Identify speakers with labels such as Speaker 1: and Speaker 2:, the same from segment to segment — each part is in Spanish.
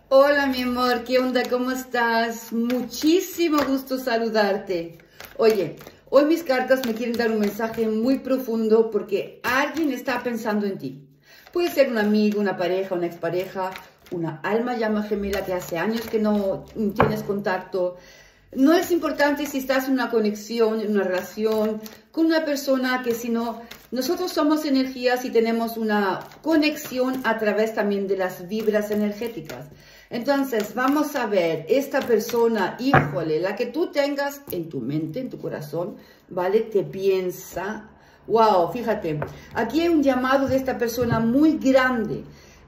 Speaker 1: Hola, mi amor, ¿qué onda? ¿Cómo estás? Muchísimo gusto saludarte. Oye, hoy mis cartas me quieren dar un mensaje muy profundo porque alguien está pensando en ti. Puede ser un amigo, una pareja, una expareja, una alma llama gemela que hace años que no tienes contacto. No es importante si estás en una conexión, en una relación con una persona que si no, nosotros somos energías y tenemos una conexión a través también de las vibras energéticas. Entonces, vamos a ver, esta persona, híjole, la que tú tengas en tu mente, en tu corazón, ¿vale? Te piensa, wow, fíjate, aquí hay un llamado de esta persona muy grande.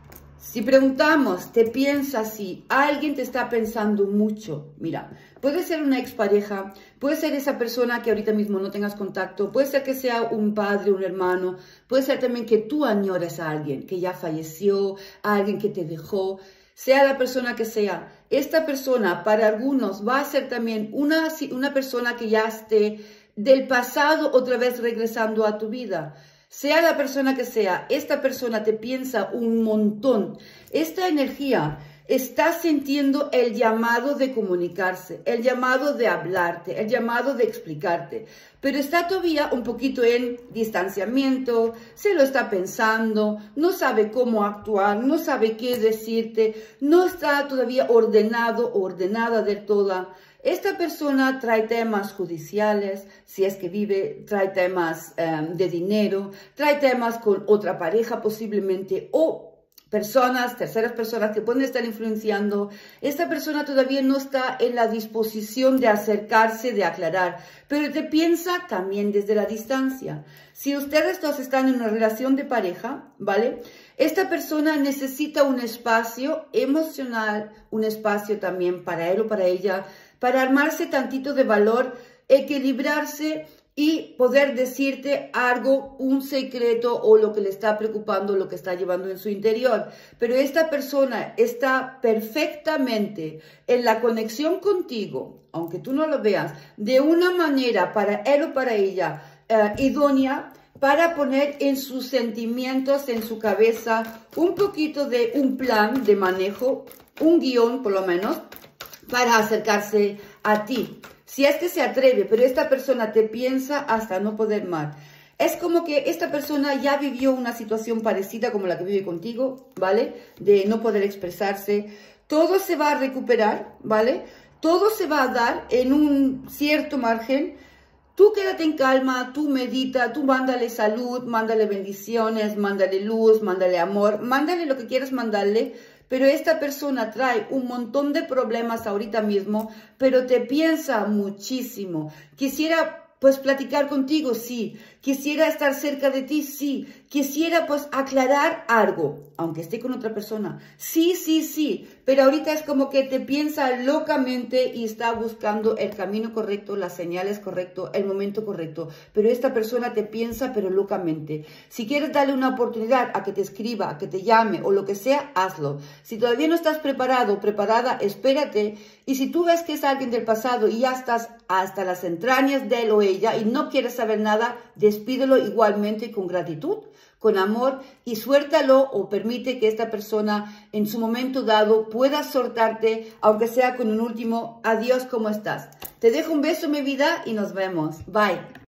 Speaker 1: Si preguntamos, ¿te piensa así? Alguien te está pensando mucho. Mira, puede ser una expareja, puede ser esa persona que ahorita mismo no tengas contacto, puede ser que sea un padre, un hermano, puede ser también que tú añores a alguien que ya falleció, a alguien que te dejó, sea la persona que sea. Esta persona para algunos va a ser también una persona que ya esté del pasado otra vez regresando a tu vida. Sea la persona que sea, esta persona te piensa un montón. Esta energía está sintiendo el llamado de comunicarse, el llamado de hablarte, el llamado de explicarte. Pero está todavía un poquito en distanciamiento, se lo está pensando, no sabe cómo actuar, no sabe qué decirte, no está todavía ordenado o ordenada del todo. Esta persona trae temas judiciales, si es que vive, trae temas de dinero, trae temas con otra pareja posiblemente o personas, terceras personas que pueden estar influenciando. Esta persona todavía no está en la disposición de acercarse, de aclarar, pero te piensa también desde la distancia. Si ustedes dos están en una relación de pareja, ¿vale? Esta persona necesita un espacio emocional, un espacio también para él o para ella, para armarse tantito de valor, equilibrarse y poder decirte algo, un secreto o lo que le está preocupando, lo que está llevando en su interior. Pero esta persona está perfectamente en la conexión contigo, aunque tú no lo veas, de una manera para él o para ella idónea, para poner en sus sentimientos, en su cabeza, un poquito de un plan de manejo, un guión por lo menos, para acercarse a ti. Si es que se atreve, pero esta persona te piensa hasta no poder más. Es como que esta persona ya vivió una situación parecida como la que vive contigo, ¿vale? De no poder expresarse. Todo se va a recuperar, ¿vale? Todo se va a dar en un cierto margen. Tú quédate en calma, tú medita, tú mándale salud, mándale bendiciones, mándale luz, mándale amor, mándale lo que quieras mandarle. Pero esta persona trae un montón de problemas ahorita mismo, pero te piensa muchísimo. Quisiera pues platicar contigo, sí. Quisiera estar cerca de ti, sí. Quisiera pues aclarar algo, aunque esté con otra persona. Sí, sí, sí. Pero ahorita es como que te piensa locamente y está buscando el camino correcto, las señales correctas, el momento correcto. Pero esta persona te piensa pero locamente. Si quieres darle una oportunidad a que te escriba, a que te llame o lo que sea, hazlo. Si todavía no estás preparado, preparada, espérate. Y si tú ves que es alguien del pasado y ya estás hasta las entrañas de él o ella y no quieres saber nada, despídelo igualmente con gratitud, con amor y suéltalo o permite que esta persona en su momento dado pueda soltarte, aunque sea con un último adiós, ¿cómo estás? Te dejo un beso, mi vida, y nos vemos. Bye.